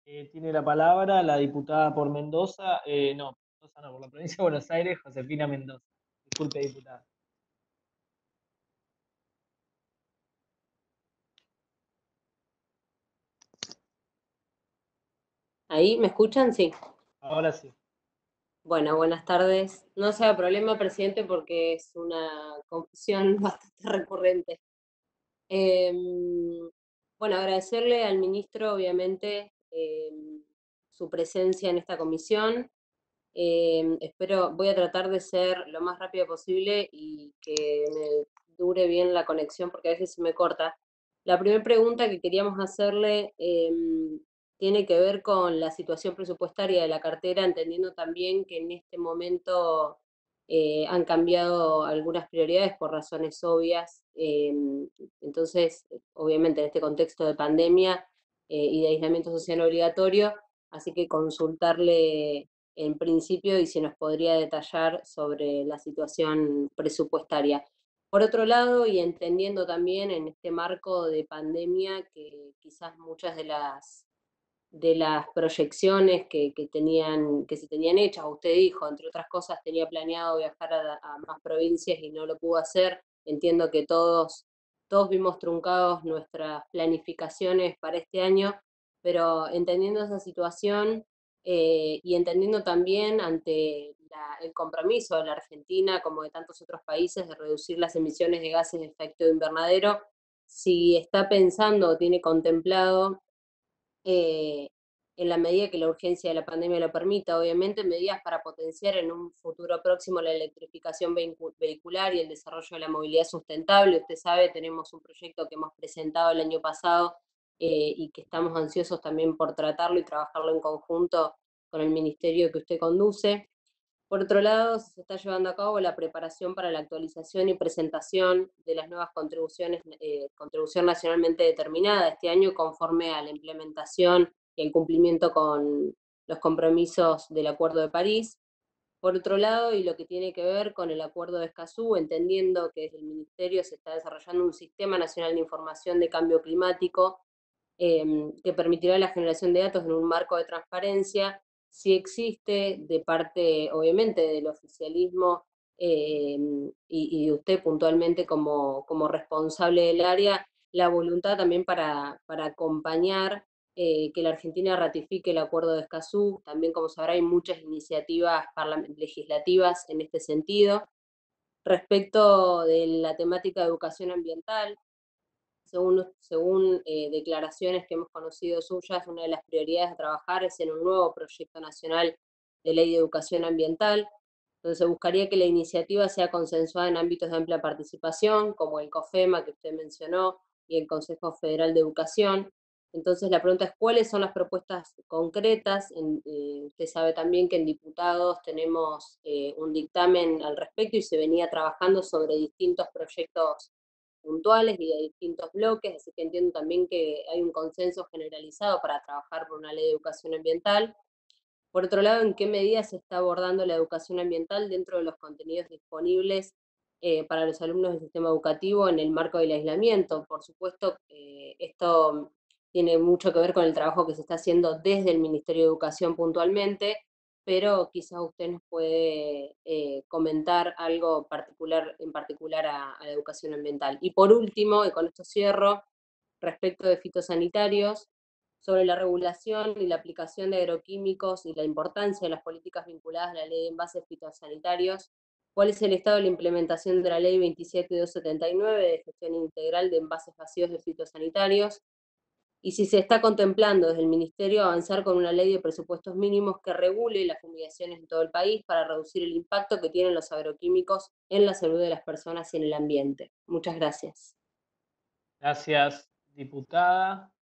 Tiene la palabra la diputada por Mendoza, no, Mendoza no, por la provincia de Buenos Aires, Josefina Mendoza. Disculpe, diputada. ¿Ahí me escuchan? Sí. Ahora sí. Bueno, buenas tardes. No sea problema, presidente, porque es una confusión bastante recurrente. Bueno, agradecerle al ministro, obviamente, su presencia en esta comisión. Espero, voy a tratar de ser lo más rápido posible y que me dure bien la conexión porque a veces se me corta. La primera pregunta que queríamos hacerle tiene que ver con la situación presupuestaria de la cartera, entendiendo también que en este momento han cambiado algunas prioridades por razones obvias. Entonces, obviamente en este contexto de pandemia y de aislamiento social obligatorio, así que consultarle en principio y si nos podría detallar sobre la situación presupuestaria. Por otro lado, y entendiendo también en este marco de pandemia que quizás muchas de las proyecciones que se tenían hechas, usted dijo, entre otras cosas, tenía planeado viajar a más provincias y no lo pudo hacer. Entiendo que todos vimos truncados nuestras planificaciones para este año, pero entendiendo esa situación y entendiendo también ante el compromiso de la Argentina, como de tantos otros países, de reducir las emisiones de gases de efecto invernadero, si está pensando o tiene contemplado eh, en la medida que la urgencia de la pandemia lo permita, obviamente, medidas para potenciar en un futuro próximo la electrificación vehicular y el desarrollo de la movilidad sustentable. Usted sabe, tenemos un proyecto que hemos presentado el año pasado y que estamos ansiosos también por tratarlo y trabajarlo en conjunto con el ministerio que usted conduce. Por otro lado, se está llevando a cabo la preparación para la actualización y presentación de las nuevas contribuciones, contribución nacionalmente determinada este año conforme a la implementación y el cumplimiento con los compromisos del Acuerdo de París. Por otro lado, y lo que tiene que ver con el Acuerdo de Escazú, entendiendo que desde el Ministerio se está desarrollando un Sistema Nacional de Información de Cambio Climático que permitirá la generación de datos en un marco de transparencia, si existe de parte, obviamente, del oficialismo y usted puntualmente como responsable del área, la voluntad también para acompañar que la Argentina ratifique el Acuerdo de Escazú. También, como sabrá, hay muchas iniciativas legislativas en este sentido. Respecto de la temática de educación ambiental, según declaraciones que hemos conocido suyas, una de las prioridades a trabajar es en un nuevo proyecto nacional de ley de educación ambiental, donde se buscaría que la iniciativa sea consensuada en ámbitos de amplia participación, como el COFEMA que usted mencionó y el Consejo Federal de Educación. Entonces la pregunta es, ¿cuáles son las propuestas concretas? Usted sabe también que en diputados tenemos un dictamen al respecto y se venía trabajando sobre distintos proyectos puntuales y de distintos bloques, así que entiendo también que hay un consenso generalizado para trabajar por una ley de educación ambiental. Por otro lado, ¿en qué medida se está abordando la educación ambiental dentro de los contenidos disponibles para los alumnos del sistema educativo en el marco del aislamiento? Por supuesto, esto tiene mucho que ver con el trabajo que se está haciendo desde el Ministerio de Educación puntualmente, pero quizás usted nos puede comentar algo particular, en particular a la educación ambiental. Y por último, y con esto cierro, respecto de fitosanitarios, sobre la regulación y la aplicación de agroquímicos y la importancia de las políticas vinculadas a la ley de envases fitosanitarios, cuál es el estado de la implementación de la ley 27279 de gestión integral de envases vacíos de fitosanitarios, y si se está contemplando desde el Ministerio avanzar con una ley de presupuestos mínimos que regule las fumigaciones en todo el país para reducir el impacto que tienen los agroquímicos en la salud de las personas y en el ambiente. Muchas gracias. Gracias, diputada.